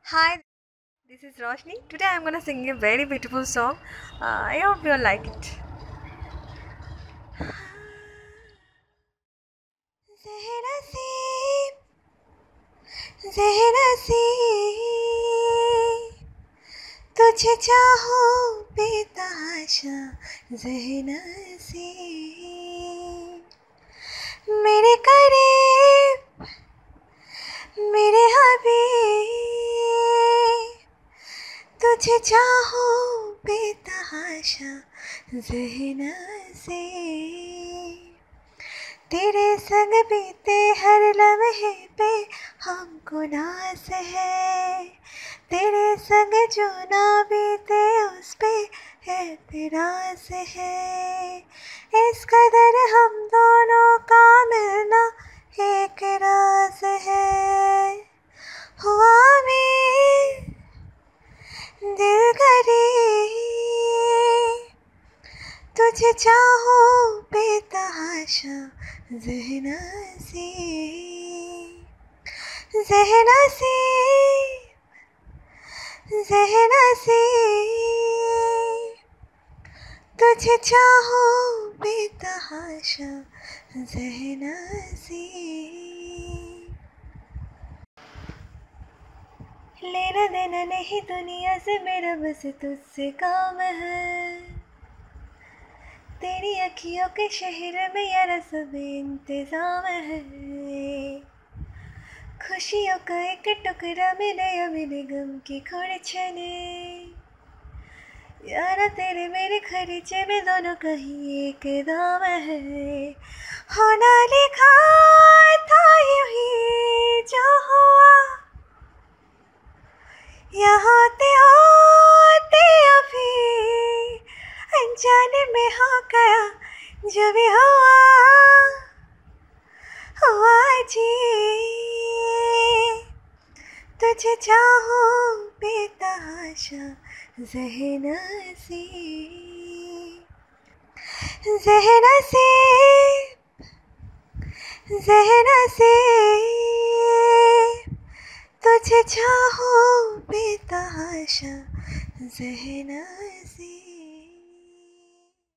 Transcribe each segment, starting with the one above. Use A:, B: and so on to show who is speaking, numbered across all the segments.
A: Hi, this is Roshni. Today I'm gonna sing a very beautiful song. I hope you'll like it. Zehnaseeb, Zehnaseeb, तुझे चाहो बेतहाशा ज़हनसीब मेरे करीब मेरे हबीब तुझे चाहो बेतहाशा ज़हनसीब तेरे संग बीते हर लम्हे पे हमको नाज़ है तेरे संग जो ना बीते उस पे एतराज़ है इस कदर हम दोनों का मिलना एक राज है हुआ भी दिल गरीब तुझे चाहो बेतहाशा ज़हनसीब ज़हनसीब ज़हनसीब तुझे चाहो बेतहाशा ज़हनसीब लेना देना नहीं दुनिया से मेरा बस तुझसे काम है तेरी अखियों के शहर में यारा सब इंतजाम है खुशियों का एक टुकड़ा मिले या मिले गम की खुरचने यारा तेरे मेरे खरीचे में दोनों कहीं एक दाम है होना लिखा था यूं ही जो हुआ या होते होते अभी अनजाने में हो गया जो भी हुआ जी तुझे चाहो बेतहाशा ज़हनसीब ज़हनसीब ज़हनसीब तुझे चाहो बेतहाशा ज़हनसीब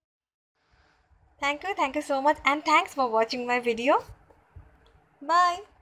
A: Thank you so much and thanks for watching my video. Bye.